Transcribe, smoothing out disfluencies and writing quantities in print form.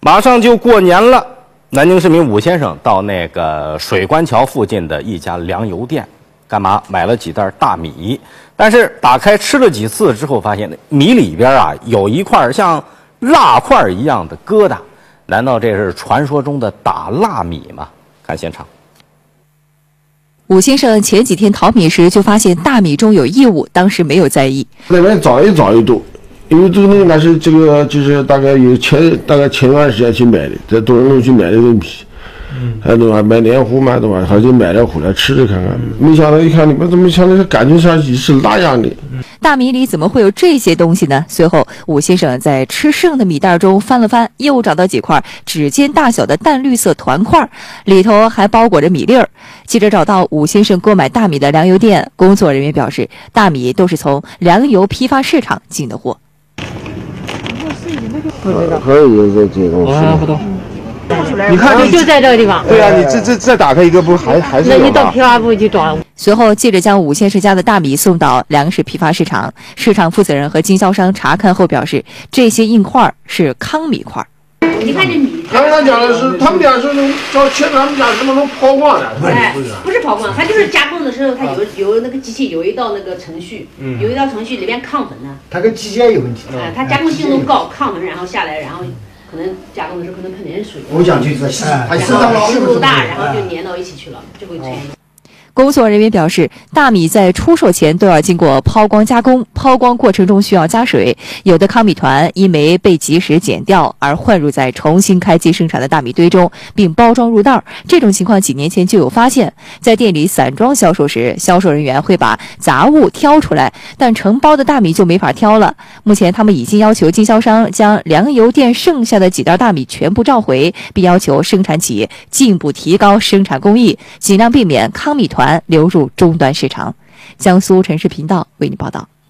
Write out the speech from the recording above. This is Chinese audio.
马上就过年了，南京市民武先生到那个水关桥附近的一家粮油店，干嘛？买了几袋大米。但是打开吃了几次之后，发现米里边啊有一块像蜡块一样的疙瘩，难道这是传说中的打蜡米吗？看现场。 武先生前几天淘米时就发现大米中有异物，当时没有在意。 那边找一度，因为这个东西那是这个就是大概前段时间去买的，在东荣路去买的个米，还都买黏糊嘛，对吧？还就买了回来吃着看看，没想到一看，你们怎么想的感觉上是那样的？ 大米里怎么会有这些东西呢？随后，武先生在吃剩的米袋中翻了翻，又找到几块指尖大小的淡绿色团块，里头还包裹着米粒儿。记者找到武先生购买大米的粮油店，工作人员表示，大米都是从粮油批发市场进的货。 还有这种不懂。 你看，就在这个地方。 对啊，你这再打开一个，不还是？ 那你到批发部去找。 随后，记者将武先生家的大米送到粮食批发市场，市场负责人和经销商查看后表示，这些硬块是糠米块。 你看这米， 他们讲的是，他们讲是叫前他们讲什么能抛光的？ 哎，不是抛光，它就是加工的时候，它有那个机器有一道那个程序，有一道程序里边抗粉呢。 它跟机械有问题。 哎，它加工精度高，抗粉然后下来，然后可能加工的时候可能喷点水。 我讲就是，它湿度大，然后就粘到一起去了，就会出现。 工作人员表示，大米在出售前都要经过抛光加工，抛光过程中需要加水，有的糠米团因没被及时剪掉而混入在重新开机生产的大米堆中，并包装入袋。这种情况几年前就有发现，在店里散装销售时，销售人员会把杂物挑出来，但承包的大米就没法挑了。目前他们已经要求经销商将粮油店剩下的几袋大米全部召回，并要求生产企业进一步提高生产工艺，尽量避免糠米团流入终端市场。江苏城市频道为你报道。